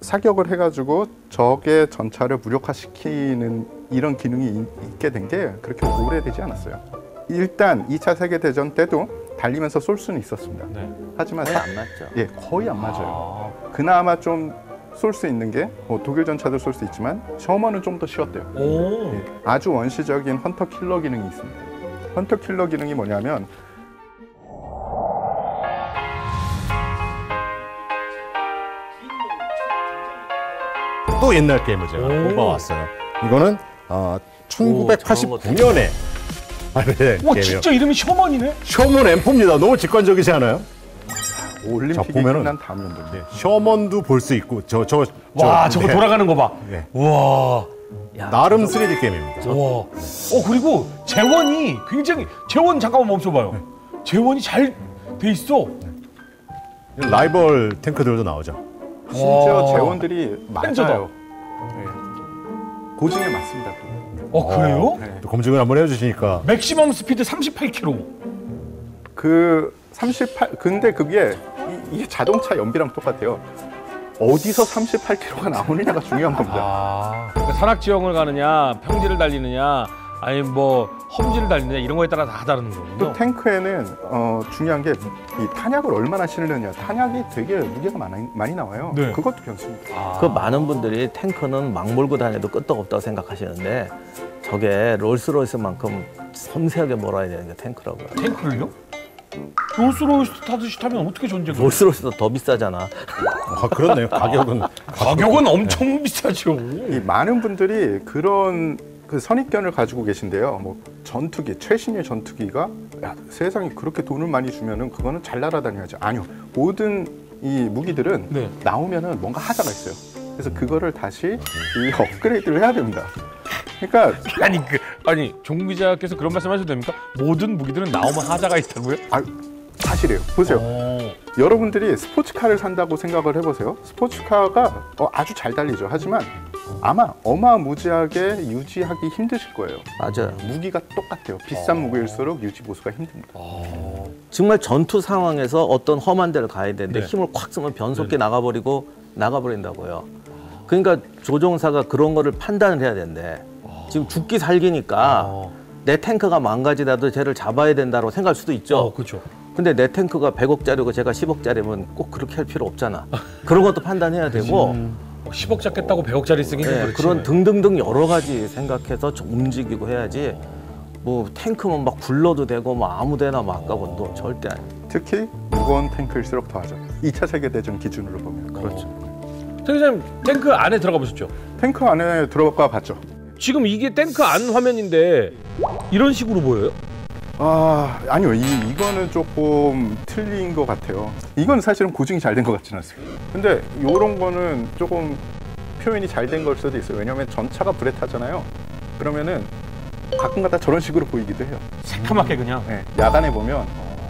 사격을 해가지고 적의 전차를 무력화시키는 이런 기능이 있게 된 게 그렇게 오래되지 않았어요. 일단 2차 세계대전 때도 달리면서 쏠 수는 있었습니다. 네. 하지만 거의 안 맞죠. 예, 거의 안 맞아요. 그나마 좀 쏠 수 있는 게 독일 전차도 쏠 수 있지만 셔먼은 좀 더 쉬웠대요. 오. 예, 아주 원시적인 헌터 킬러 기능이 있습니다. 헌터 킬러 기능이 뭐냐면 또 옛날 게임을 제가 뽑아왔어요. 이거는 1989년에 발매된 와 게임이에요. 진짜 이름이 셔먼이네? 셔먼 M4입니다. 너무 직관적이지 않아요? 올림픽이 보면은 끝난 다음 연도인데 셔먼도 볼 수 있고 저거 네. 돌아가는 거 봐. 네. 와. 야, 나름 3D 게임입니다. 와. 그리고 재원이 굉장히 재원 잠깐만 멈춰봐요. 재원이 잘 돼 있어. 라이벌 탱크들도 나오죠. 심지어 와. 재원들이 펜저다. 맞아요. 네. 고증에 맞습니다. 또. 그래요? 네. 또 검증을 한번 해주시니까 맥시멈 스피드 38km. 그 38, 근데 그게 이게 자동차 연비랑 똑같아요. 어디서 38km가 나오느냐가 중요한 겁니다. 그러니까 산악 지형을 가느냐, 평지를 달리느냐, 아니 뭐 험지를 달리느냐 이런 거에 따라 다 다른 또 거군요. 탱크에는 중요한 게 이 탄약을 얼마나 실느냐. 탄약이 되게 무게가 많이 나와요. 네. 그것도 변수입니다. 그 많은 분들이 탱크는 막 몰고 다녀도 끄떡없다고 생각하시는데 저게 롤스로이스만큼 섬세하게 몰아야 되는 게 탱크라고요. 탱크를요? 롤스로이스 타듯이 타면 어떻게 전쟁을? 롤스로이스도 더 비싸잖아. 그렇네요. 가격은 엄청 비싸죠. 이 많은 분들이 그런 그 선입견을 가지고 계신데요. 뭐 전투기, 최신의 전투기가 야, 세상에 그렇게 돈을 많이 주면은 그거는 잘 날아다녀야지. 아니요. 모든 이 무기들은 네. 나오면은 뭔가 하자가 있어요. 그래서 그거를 다시 이 업그레이드를 해야 됩니다. 그러니까 아니 종 기자께서 그런 말씀하셔도 됩니까? 모든 무기들은 나오면 하자가 있다고요? 사실이에요. 보세요. 여러분들이 스포츠카를 산다고 생각을 해보세요. 스포츠카가 아주 잘 달리죠. 하지만 아마 어마무지하게 유지하기 힘드실 거예요. 맞아요. 무기가 똑같아요. 비싼 무기일수록 유지 보수가 힘듭니다. 정말 전투 상황에서 어떤 험한 데를 가야 되는데 네. 힘을 콱 쓰면 변속기 나가버린다고요. 그러니까 조종사가 그런 거를 판단을 해야 된대. 지금 죽기 살기니까 내 탱크가 망가지더라도 쟤를 잡아야 된다고 생각할 수도 있죠. 그렇죠. 근데 내 탱크가 100억짜리고 제가 10억짜리면 꼭 그렇게 할 필요 없잖아. 그런 것도 판단해야 되고 10억 잡겠다고 100억짜리 쓰기는 네, 그렇지. 그런 등등등 여러 가지 생각해서 좀 움직이고 해야지. 뭐 탱크면 막 굴러도 되고 뭐 아무데나 막 가고 또 절대 아니에요. 특히 무거운 탱크일수록 더하죠. 2차 세계대전 기준으로 보면. 그렇죠. 장 기자님 탱크 안에 들어가 보셨죠? 탱크 안에 들어가 봤죠. 지금 이게 탱크 안 화면인데 이런 식으로 보여요? 아니요. 이거는 조금 틀린 것 같아요. 이건 사실은 고증이 잘 된 것 같지는 않습니다. 근데 이런 거는 조금 표현이 잘 된 걸 수도 있어요. 왜냐하면 전차가 불에 타잖아요. 그러면은 가끔가다 저런 식으로 보이기도 해요. 새카맣게 그냥. 네, 야간에 보면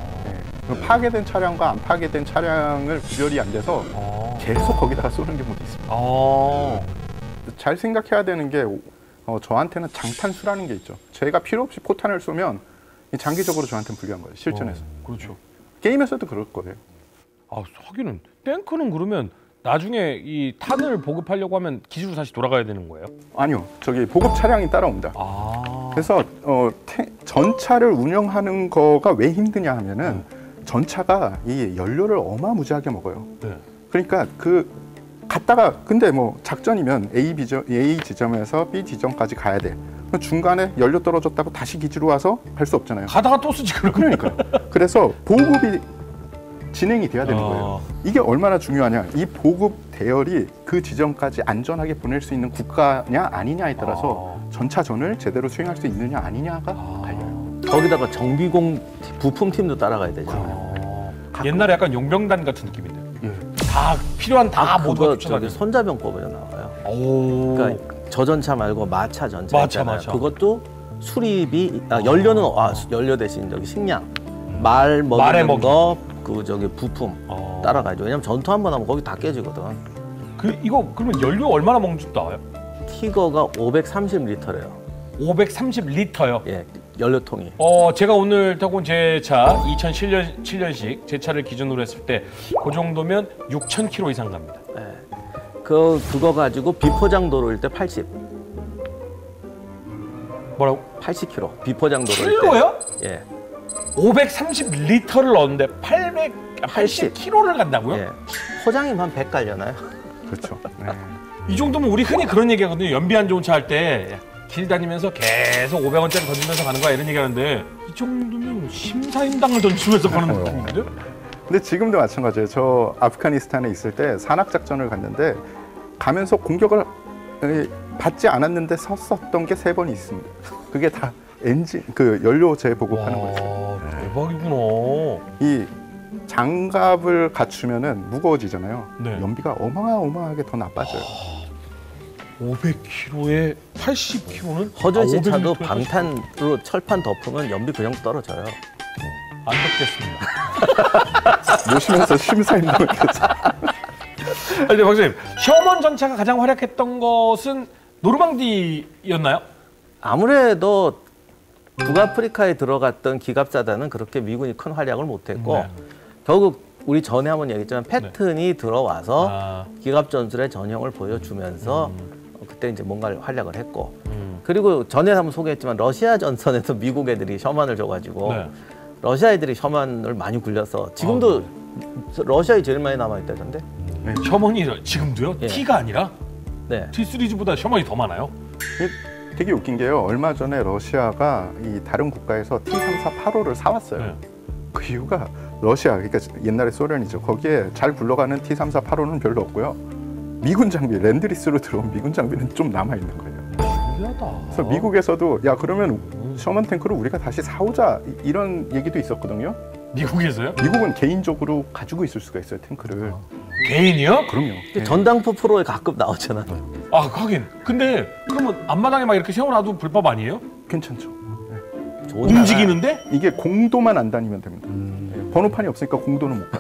파괴된 차량과 안 파괴된 차량을 구별이 안 돼서 계속 거기다가 쏘는 경우도 있습니다. 잘 생각해야 되는 게 저한테는 장탄수라는 게 있죠. 제가 필요 없이 포탄을 쏘면 장기적으로 저한테는 불리한 거예요. 실전에서. 그렇죠. 게임에서도 그럴 거예요. 하기는 탱크는 그러면 나중에 이 탄을 보급하려고 하면 기지로 다시 돌아가야 되는 거예요? 아니요. 저기 보급 차량이 따라옵니다. 그래서 전차를 운영하는 거가 왜 힘드냐 하면은 전차가 이 연료를 어마무지하게 먹어요. 네. 그러니까 갔다가 근데 뭐 작전이면 A 지점에서 B 지점까지 가야 돼. 중간에 연료 떨어졌다고 다시 기지로 와서 갈 수 없잖아요. 가다가 또 쓰지 그러니까요. 그래서 보급이 진행이 돼야 되는 거예요. 이게 얼마나 중요하냐. 이 보급 대열이 그 지점까지 안전하게 보낼 수 있는 국가냐 아니냐에 따라서 전차전을 제대로 수행할 수 있느냐 아니냐가 달려요. 거기다가 정비공 부품팀도 따라가야 되잖아요. 옛날에 약간 용병단 같은 느낌인데. 다 필요한 다 모두가 그거 쫓아다니는. 저기 손자병법으로 나와요. 오. 그러니까 저전차 말고 마차 전차 마차, 있잖아요. 마차. 그것도 수리비 연료는 연료 대신 저기 식량 말 말에 먹이는 먹이. 거 그 저기 부품 따라가죠. 왜냐면 전투 한 번 하면 거기 다 깨지거든. 이거 그러면 연료 얼마나 먹는 줄 나와요? 티거가 530리터래요. 530리터요. 예, 연료통이. 제가 오늘 타고 온 제 차 2007년식 제 차를 기준으로 했을 때 그 정도면 6,000km 이상 갑니다. 예. 그거 가지고 비포장 도로일 때 80. 뭐라고? 80km. 비포장 도로일 때. 킬로요? 예. 530리터를 넣었는데 880km를 간다고요? 예. 포장이면 한 100 갈려나요? 그렇죠. 네. 이 정도면 우리 흔히 그런 얘기 하거든요. 연비 안 좋은 차 할 때 길 다니면서 계속 500원짜리 던지면서 가는 거야 이런 얘기 하는데 이 정도면 심사임당을 던지면서 가는 느낌인데? 근데 지금도 마찬가지예요. 저 아프가니스탄에 있을 때 산악작전을 갔는데 가면서 공격을 받지 않았는데 섰었던 게 3번이 있습니다. 그게 다 엔진, 그 연료 재보급하는 거예요. 대박이구나. 이 장갑을 갖추면은 무거워지잖아요. 네. 연비가 어마어마하게 더 나빠져요. 500km에 80km는 허준신 차도 방탄으로 철판 덮으면 연비 그냥 떨어져요. 안 덮겠습니다. 모시면서 심사임당을 했죠. 근데 박사님, 셔먼 전차가 가장 활약했던 것은 노르망디였나요? 아무래도 북아프리카에 들어갔던 기갑사단은 그렇게 미군이 큰 활약을 못했고 네. 결국 우리 전에 한번 얘기했지만 패튼이 들어와서 아. 기갑 전술의 전형을 보여주면서 그때 이제 뭔가를 활약을 했고 그리고 전에 한번 소개했지만 러시아 전선에서 미국 애들이 셔먼을 줘가지고 네. 러시아 애들이 셔먼을 많이 굴려서 지금도 러시아에 제일 많이 남아있다던데. 셔먼이 지금도요? 예. T가 아니라 네. T 시리즈보다 셔먼이 더 많아요? 되게 웃긴 게요. 얼마 전에 러시아가 이 다른 국가에서 T-3485를 사왔어요. 네. 그 이유가 러시아, 그러니까 옛날에 소련이죠. 거기에 잘 굴러가는 T-3485는 별로 없고요. 미군 장비, 랜드리스로 들어온 미군 장비는 좀 남아 있는 거예요. 신기하다. 그래서 미국에서도 야 그러면 셔먼 탱크를 우리가 다시 사오자 이런 얘기도 있었거든요. 미국에서요? 미국은 개인적으로 가지고 있을 수가 있어요 탱크를. 개인이요? 그럼요. 네. 전당포 프로에 가끔 나오잖아. 아, 하긴. 근데 그러면 앞마당에 막 이렇게 세워놔도 불법 아니에요? 괜찮죠. 좋은 움직이는데? 이게 공도만 안 다니면 됩니다. 네, 번호판이 없으니까 공도는 못 가요.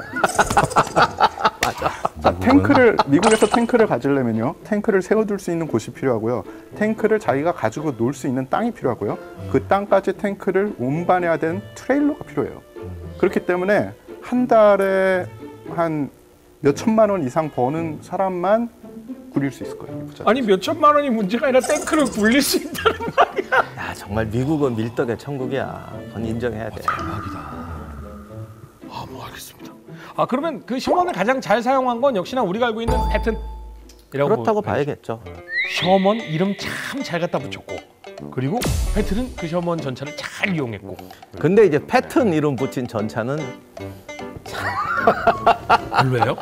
자, 탱크를 미국에서 탱크를 가지려면요, 탱크를 세워둘 수 있는 곳이 필요하고요, 탱크를 자기가 가지고 놀 수 있는 땅이 필요하고요, 그 땅까지 탱크를 운반해야 되는 트레일러가 필요해요. 그렇기 때문에 한 달에 한 몇 천만 원 이상 버는 사람만 굴릴 수 있을 거예요. 부자. 아니 몇 천만 원이 문제가 아니라 탱크를 굴릴 수 있다는 말이야. 야 정말 미국은 밀떡의 천국이야. 그건 인정해야 돼. 대박이다. 아, 뭐 알겠습니다. 아, 그러면 그 셔먼을 가장 잘 사용한 건 역시나 우리가 알고 있는 패튼이라고 그렇다고 봐야겠죠. 셔먼 이름 참 잘 갖다 붙였고, 그리고 패튼은 그 셔먼 전차를 잘 이용했고. 근데 이제 패튼 이름 붙인 전차는 왜요?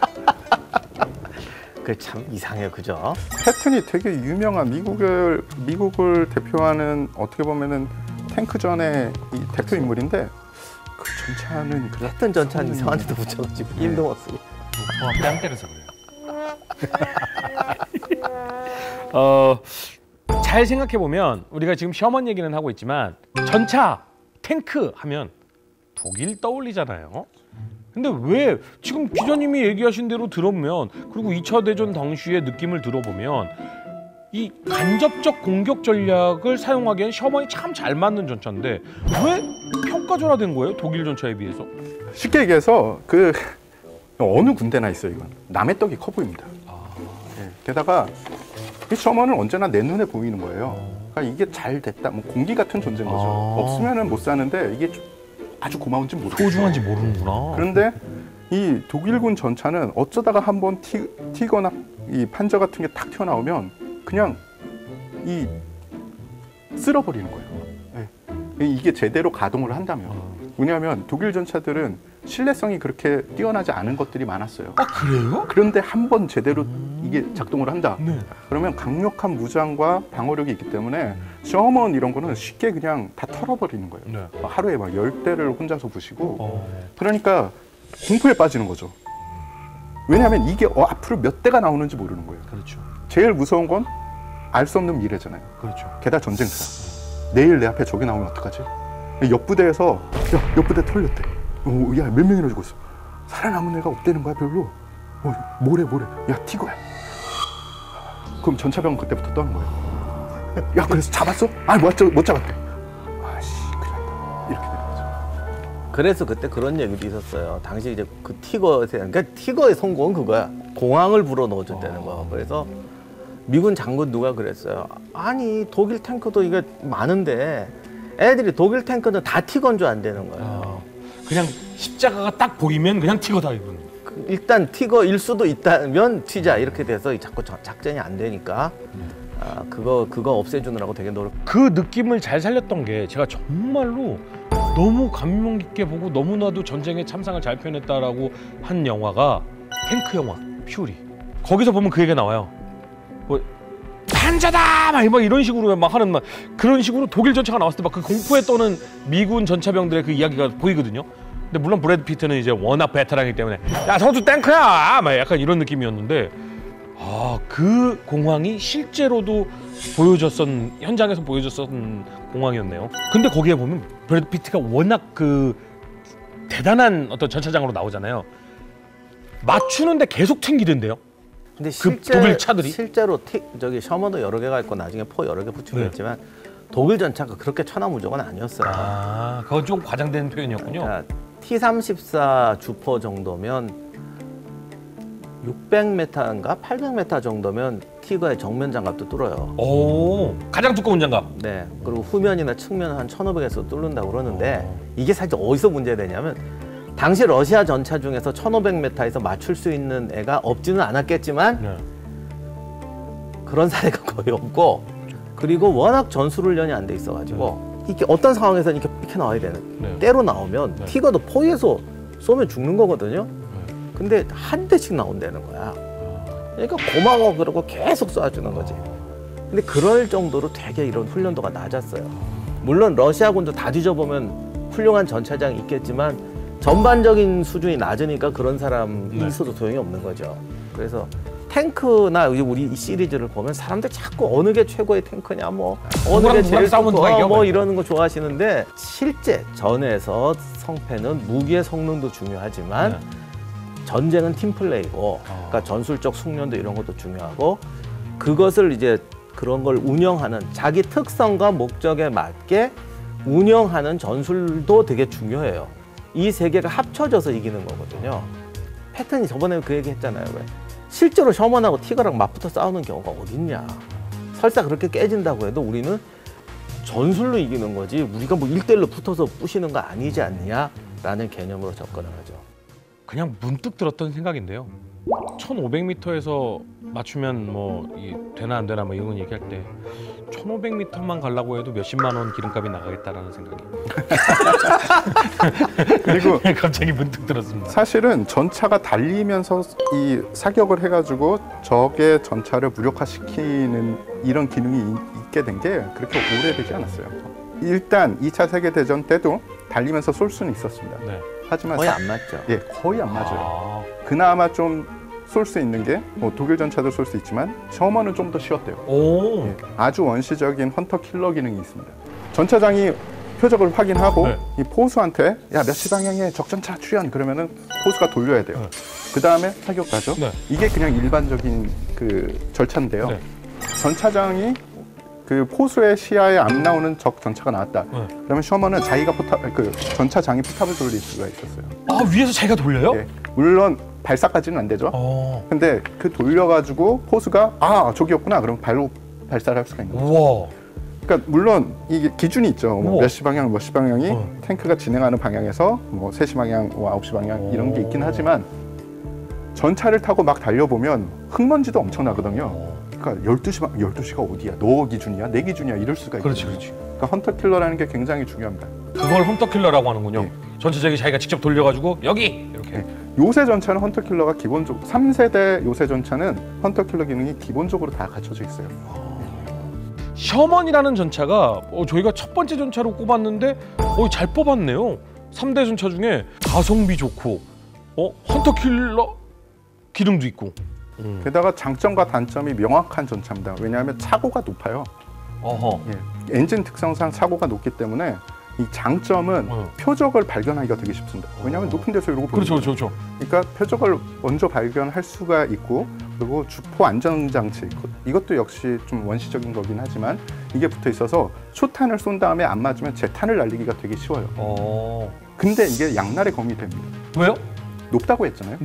그 참 이상해요, 그죠? 패튼이 되게 유명한 미국을 대표하는 어떻게 보면은 탱크전의 이 대표 인물인데 그 전차는 그래. 패튼 전차는 이상한 데도 붙여가지고 힘도 못 쓰고. 뺨 때려서 그래요. 잘 생각해 보면 우리가 지금 셔먼 얘기는 하고 있지만 전차, 탱크 하면 독일 떠올리잖아요. 근데 왜 지금 기자님이 얘기하신 대로 들어보면, 그리고 2차 대전 당시의 느낌을 들어보면 이 간접적 공격 전략을 사용하기엔 셔먼이 참 잘 맞는 전차인데 왜 평가절하된 거예요? 독일 전차에 비해서? 쉽게 얘기해서 그 어느 군대나 있어요. 이건 남의 떡이 커 보입니다. 네. 게다가 이 셔먼은 언제나 내 눈에 보이는 거예요. 그러니까 이게 잘 됐다, 뭐 공기 같은 존재인 거죠. 없으면은 못 사는데 이게 아주 고마운지 모르겠어요. 소중한지 모르는구나. 그런데 이 독일군 전차는 어쩌다가 한번 튀거나 이 판저 같은 게 탁 튀어나오면 그냥 이 쓸어버리는 거예요. 네. 이게 제대로 가동을 한다면. 왜냐하면 독일 전차들은 신뢰성이 그렇게 뛰어나지 않은 것들이 많았어요. 아, 그래요? 그런데 한 번 제대로 이게 작동을 한다. 네. 그러면 강력한 무장과 방어력이 있기 때문에 셔먼 이런 거는 쉽게 그냥 다 털어버리는 거예요. 네. 하루에 막 10대를 혼자서 부시고. 그러니까 공포에 빠지는 거죠. 왜냐하면 이게 앞으로 몇 대가 나오는지 모르는 거예요. 그렇죠. 제일 무서운 건 알 수 없는 미래잖아요. 그렇죠. 게다가 전쟁사. 내일 내 앞에 적이 나오면 어떡하지? 옆부대에서 야, 옆부대 털렸대. 야, 몇 명이나 죽었어. 살아남은 애가 없다는 거야, 별로. 뭐래. 야, 티거야. 그럼 전차병은 그때부터 떠는 거예요. 야, 그래서 잡았어? 아니, 못 잡았대. 아씨, 큰일 났다. 이렇게 되는 거죠. 그래서 그때 그런 얘기도 있었어요. 당시 이제 그 티거에, 그러니까 티거의 성공은 그거야. 공황을 불어 넣어준다는 거. 그래서 미군 장군 누가 그랬어요. 아니 독일 탱크도 이게 많은데 애들이 독일 탱크는 다 티건조 안 되는 거예요. 그냥 십자가가 딱 보이면 그냥 티거다 이분. 일단 티거일 수도 있다면 튀자 이렇게 돼서 자꾸 작전이 안 되니까 그거 없애주느라고 되게 노력. 그 느낌을 잘 살렸던 게 제가 정말로 너무 감명 깊게 보고 너무나도 전쟁의 참상을 잘 표현했다라고 한 영화가 탱크 영화 퓨리. 거기서 보면 그 얘기가 나와요. 뭐 판자다 막 이런 식으로 막 하는 막 그런 식으로 독일 전차가 나왔을 때 막 그 공포에 떠는 미군 전차병들의 그 이야기가 보이거든요. 근데 물론 브래드 피트는 이제 워낙 베테랑이기 때문에 야 저것도 탱크야 막 약간 이런 느낌이었는데 그 공황이 실제로도 현장에서 보여줬었던 공황이었네요. 근데 거기에 보면 브래드 피트가 워낙 그 대단한 어떤 전차장으로 나오잖아요. 맞추는데 계속 튕기던데요. 근데 독일 차들이? 실제로 저기 셔머도 여러 개가 있고 나중에 포 여러 개 붙이고 했지만 독일 전차가 그렇게 천하무적은 아니었어요. 그건 좀 과장된 표현이었군요. 그러니까 T-34 주포 정도면 600m인가 800m 정도면 티거의 정면 장갑도 뚫어요. 오, 가장 두꺼운 장갑. 네. 그리고 후면이나 측면 한 1500에서 뚫는다고 그러는데 이게 사실 어디서 문제되냐면 당시 러시아 전차 중에서 1500m에서 맞출 수 있는 애가 없지는 않았겠지만 그런 사례가 거의 없고 그리고 워낙 전술훈련이 안 돼 있어가지고 이게 어떤 상황에서는 이렇게 나와야 되는 때로 나오면 티거도 포위해서 쏘면 죽는 거거든요. 근데 한 대씩 나온다는 거야. 그러니까 고마워 그러고 계속 쏴주는 거지. 근데 그럴 정도로 되게 이런 훈련도가 낮았어요. 물론 러시아군도 다 뒤져보면 훌륭한 전차장이 있겠지만 전반적인 수준이 낮으니까 그런 사람이 있어도 소용이 없는 거죠. 그래서 탱크나 우리 이 시리즈를 보면 사람들 자꾸 어느 게 최고의 탱크냐 뭐 어느 게 제일 좋고 뭐 이러는 거 좋아하시는데 실제 전에서 성패는 무기의 성능도 중요하지만 전쟁은 팀플레이고 그러니까 전술적 숙련도 이런 것도 중요하고 그것을 이제 그런 걸 운영하는 자기 특성과 목적에 맞게 운영하는 전술도 되게 중요해요. 이 세 개가 합쳐져서 이기는 거거든요. 패턴이 저번에 그 얘기 했잖아요. 왜? 실제로 셔먼하고 티거랑 맞붙어 싸우는 경우가 어딨냐. 설사 그렇게 깨진다고 해도 우리는 전술로 이기는 거지 우리가 뭐 1대1로 붙어서 부시는 거 아니지 않느냐라는 개념으로 접근을 하죠. 그냥 문득 들었던 생각인데요. 1500m에서 맞추면 뭐 되나 안 되나 뭐 이런 얘기할 때 1500m만 가려고 해도 몇십만 원 기름값이 나가겠다라는 생각이. 그리고 갑자기 문득 들었습니다. 사실은 전차가 달리면서 이 사격을 해가지고 적의 전차를 무력화시키는 이런 기능이 있게 된 게 그렇게 오래되지 않았어요. 일단 2차 세계대전 때도 달리면서 쏠 수는 있었습니다. 하지만 거의 안 맞죠. 예, 거의 안 맞아요. 그나마 좀 쏠 수 있는 게 독일 전차도 쏠 수 있지만 셔먼은 좀 더 쉬웠대요. 예, 아주 원시적인 헌터 킬러 기능이 있습니다. 전차장이 표적을 확인하고 이 포수한테 야 몇 시 방향에 적전차 출현 그러면은 포수가 돌려야 돼요. 그 다음에 사격 가죠. 이게 그냥 일반적인 그 절차인데요. 전차장이 그 포수의 시야에 안 나오는 적 전차가 나왔다. 그러면 셔먼은 자기가 전차장이 포탑을 돌릴 수가 있었어요. 위에서 자기가 돌려요? 예, 물론 발사까지는 안 되죠. 근데 그 돌려가지고 포수가 저기였구나. 그럼 발로 발사를 할 수가 있는 거죠. 그러니까 물론 이게 기준이 있죠. 몇 시 방향, 몇 시 방향이 탱크가 진행하는 방향에서 뭐 3시 방향, 9시 방향 이런 게 있긴 하지만 전차를 타고 막 달려보면 흙먼지도 엄청나거든요. 그러니까 12시가 어디야? 너 기준이야? 내 기준이야? 이럴 수가 있거든요. 그렇지. 그러니까 헌터 킬러라는 게 굉장히 중요합니다. 그걸 헌터 킬러라고 하는군요. 전체적인 자기가 직접 돌려가지고 여기 이렇게. 요새 전차는 헌터 킬러가 기본적으로 3세대 요새 전차는 헌터 킬러 기능이 기본적으로 다 갖춰져 있어요. 셔먼이라는 전차가 저희가 첫 번째 전차로 꼽았는데 잘 뽑았네요. 3대 전차 중에 가성비 좋고 헌터 킬러 기능도 있고 게다가 장점과 단점이 명확한 전차입니다. 왜냐하면 차고가 높아요. 예, 엔진 특성상 차고가 높기 때문에 이 장점은 표적을 발견하기가 되게 쉽습니다. 왜냐하면 높은 데서 이러고 보는 거죠. 그렇죠. 그러니까 표적을 먼저 발견할 수가 있고 그리고 주포 안전장치 이것도 역시 좀 원시적인 거긴 하지만 이게 붙어 있어서 초탄을 쏜 다음에 안 맞으면 재탄을 날리기가 되게 쉬워요. 근데 이게 양날의 검이 됩니다. 왜요? 높다고 했잖아요. 네.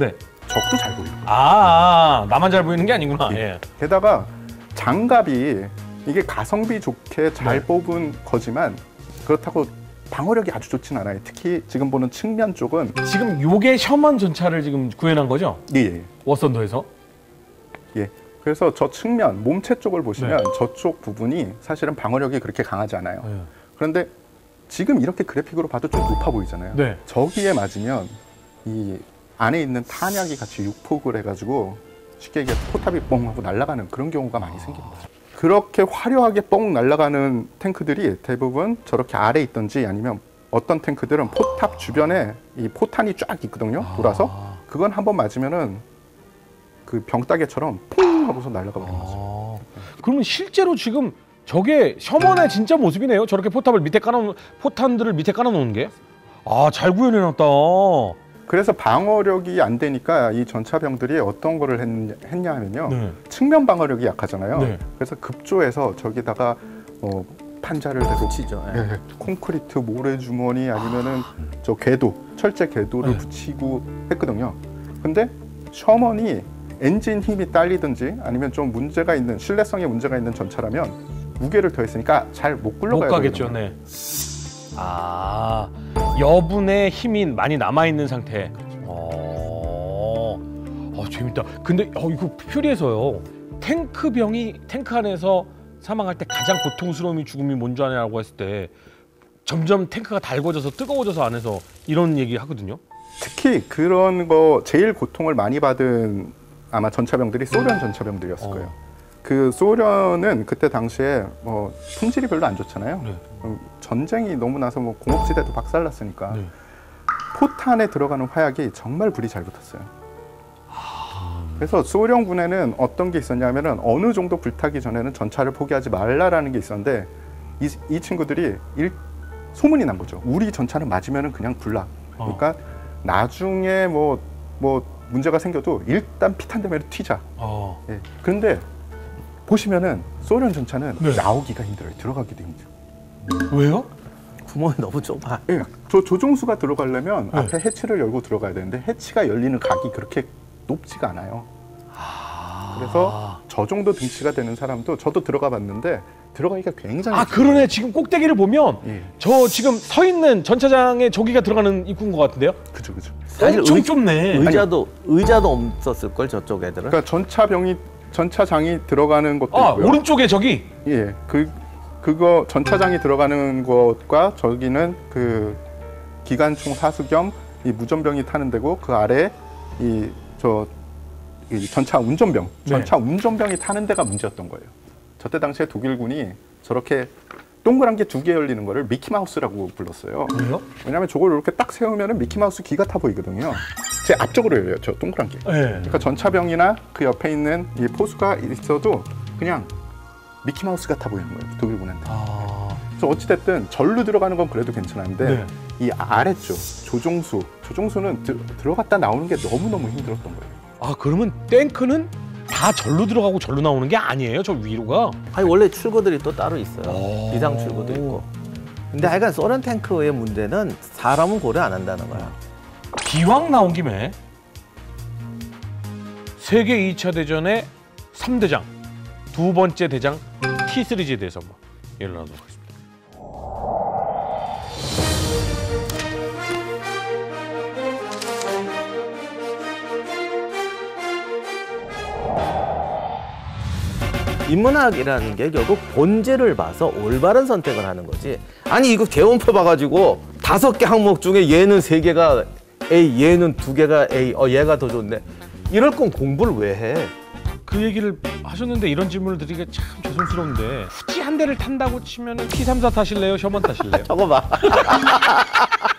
적도 잘 보이고. 나만 잘 보이는 게 아니구나. 예. 게다가 장갑이 이게 가성비 좋게 잘 네. 뽑은 거지만 그렇다고 방어력이 아주 좋진 않아요. 특히 지금 보는 측면 쪽은 지금 요게 셔먼 전차를 지금 구현한 거죠? 예. 워선더에서? 예. 그래서 저 측면 몸체 쪽을 보시면 네. 저쪽 부분이 사실은 방어력이 그렇게 강하지 않아요. 네. 그런데 지금 이렇게 그래픽으로 봐도 좀 높아 보이잖아요. 네. 저기에 맞으면 이 안에 있는 탄약이 같이 육폭을 해가지고 쉽게 얘기해 포탑이 뻥 하고 날아가는 그런 경우가 많이 생깁니다. 그렇게 화려하게 뻥 날아가는 탱크들이 대부분 저렇게 아래에 있던지 아니면 어떤 탱크들은 포탑 주변에 이 포탄이 쫙 있거든요. 돌아서 그건 한번 맞으면은 그 병따개처럼 퐁 하고서 날아가 버리는 거죠. 그러면 실제로 지금 저게 셔먼의 진짜 모습이네요. 저렇게 포탑을 밑에 깔아놓은 포탄들을 밑에 깔아놓은 게. 잘 구현해놨다. 그래서 방어력이 안 되니까 이 전차병들이 어떤 거를 했냐 하면요. 네. 측면 방어력이 약하잖아요. 네. 그래서 급조해서 저기다가 판자를 대고 붙이죠. 예, 콘크리트 모래주머니 아니면은 저 궤도, 철제 궤도를 네. 붙이고 했거든요. 근데 셔먼이 엔진 힘이 딸리든지 아니면 좀 문제가 있는 신뢰성에 문제가 있는 전차라면 무게를 더했으니까 잘 못 못 굴러가요. 가겠죠. 네. 여분의 힘이 많이 남아있는 상태. 재밌다. 근데 이거 퓨리에서요. 탱크 안에서 사망할 때 가장 고통스러움이 죽음이 뭔지 아냐라고 했을 때 점점 탱크가 달궈져서 뜨거워져서 안에서 이런 얘기 하거든요. 특히 그런 거 제일 고통을 많이 받은 아마 전차병들이 소련 전차병들이었을 거예요. 그 소련은 그때 당시에 품질이 별로 안 좋잖아요. 네. 전쟁이 너무 나서 공업지대도 박살났으니까 네. 포탄에 들어가는 화약이 정말 불이 잘 붙었어요. 그래서 소련군에는 어떤 게 있었냐면은 어느 정도 불타기 전에는 전차를 포기하지 말라라는 게 있었는데 이 친구들이 소문이 난 거죠. 우리 전차는 맞으면은 그냥 불나. 그러니까 나중에 뭐 문제가 생겨도 일단 피탄 되면 튀자. 예. 그런데 보시면은 소련 전차는 네. 나오기가 힘들어요. 들어가기도 힘들어요. 왜요? 구멍이 너무 좁아. 예. 저 조종수가 들어가려면 네. 앞에 해치를 열고 들어가야 되는데 해치가 열리는 각이 그렇게 높지가 않아요. 그래서 저 정도 등치가 되는 사람도 저도 들어가 봤는데 들어가기가 굉장히 그러네. 지금 꼭대기를 보면 예. 저 지금 서 있는 전차장에 저기가 들어가는 입구인 것 같은데요? 그죠. 사실 엄청 좁네. 의자도 없었을 걸 저쪽 애들은. 그러니까 전차장이 들어가는 것도 있고요. 오른쪽에 저기. 예, 그거 전차장이 들어가는 것과 저기는 그 기관총 사수 겸 이 무전병이 타는 데고 그 아래 이 전차 운전병, 전차 운전병이 타는 데가 문제였던 거예요. 저때 당시에 독일군이 저렇게 동그란 게 2개 열리는 거를 미키마우스라고 불렀어요. 왜요? 왜냐하면 저걸 이렇게 딱 세우면 미키마우스 귀가 타 보이거든요. 제 앞쪽으로 열려요, 저 동그란 게. 네. 그러니까 전차병이나 그 옆에 있는 이 포수가 있어도 그냥 미키마우스 같아 보이는 거예요, 독일군한테. 그래서 어찌됐든 절로 들어가는 건 그래도 괜찮았는데 이 아래쪽 조종수는 들어갔다 나오는 게 너무너무 힘들었던 거예요. 그러면 탱크는 다 절로 들어가고 절로 나오는 게 아니에요? 저 위로가? 아니 원래 출구들이 또 따로 있어요. 비상 출구도 있고. 근데 하여간 소련 탱크의 문제는 사람은 고려 안 한다는 거야. 기왕 나온 김에 세계 2차 대전의 3대장, 두 번째 대장 T 시리즈에 대해서 한번 얘기를 나누도록 하겠습니다. 인문학이라는 게 결국 본질을 봐서 올바른 선택을 하는 거지. 아니 이거 개원표 봐가지고 5개 항목 중에 얘는 3개가 A, 얘는 2개가 A, 얘가 더 좋네. 이럴 건 공부를 왜 해? 그 얘기를 하셨는데 이런 질문을 드리기가 참 죄송스러운데 굳이 한 대를 탄다고 치면은 T34 타실래요? 셔먼 타실래요? 저거 봐.